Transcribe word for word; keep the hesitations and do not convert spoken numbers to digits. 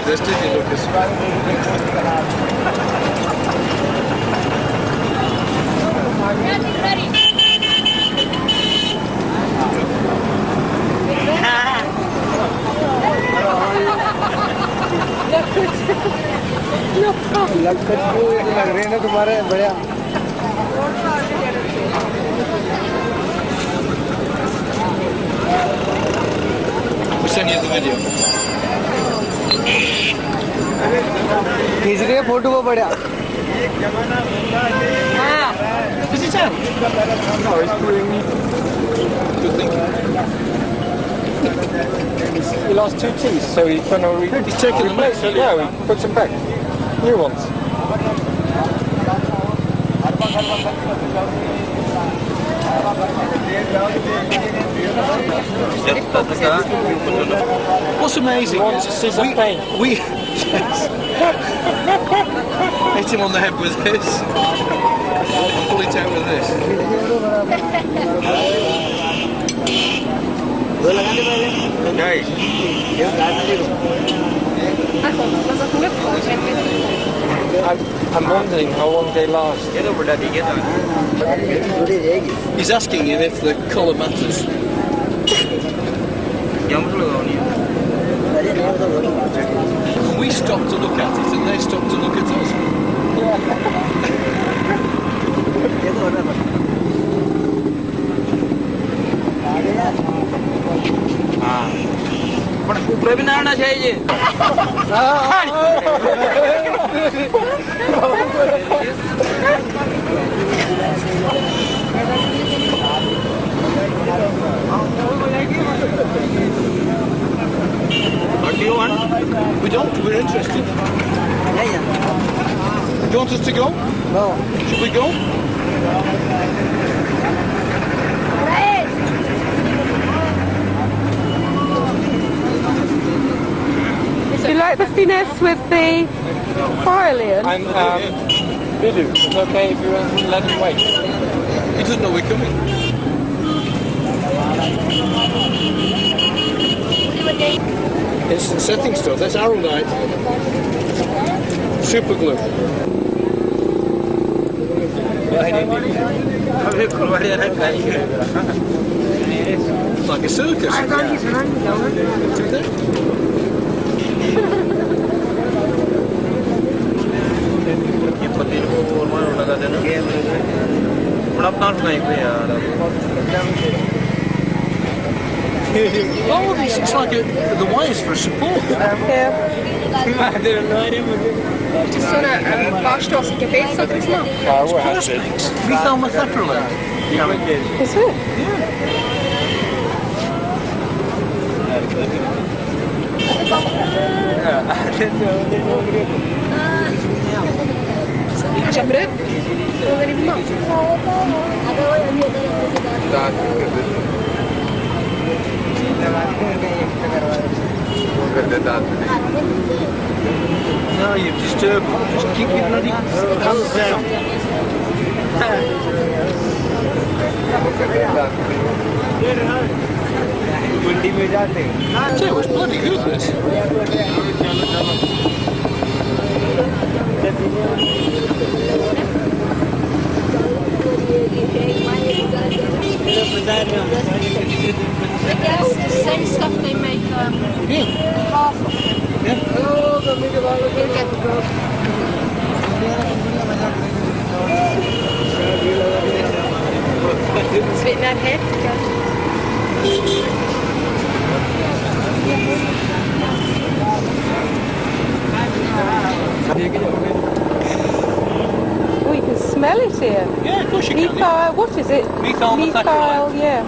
this, did you, Lucas? लग रहे हैं ना तुम्हारे बढ़िया We'll send you the video. खींच रही है फोटो को बढ़िया Is it out? No, it's doing. Good thinking. He lost two teeth, so he's going to re- He's taking them out, replace it. Yeah, he puts them back. New ones. What's amazing Wants is scissor we, pain. we yes. hit him on the head with this. And pull it out with this. Guys. I'm, I'm wondering how long they last. He's asking you if the colour matters. And we stopped to look at it and they stopped to look at us. ऊपर भी नहाना चाहिए What do you want? We don't, we're interested. Do you want us to go? No. Should we go? Do you like the finesse with the violin? I'm, um, Bidu, it's okay if you let him wait. He doesn't know we're coming. Instant setting stuff, that's Arrownight. Super glue. Like a circus. See that? Oh, this it's like a, the wires for support. Yeah. Såna varstås i kapelsaker och sånt. Oh, well, that's it. Perspex. Methylmethacrylate. Is it? Känner du? Vad är din man? No, you've disturbed them. Just keep your bloody hands down. I tell you, it's bloody good, this. That's the same stuff they make um, Yeah. half of. Yeah. You'll get the broke. It's a bit mad hectic. Oh, you can smell it here. Yeah, of course you can. Methyl, what is it? Methyl Methyl, yes.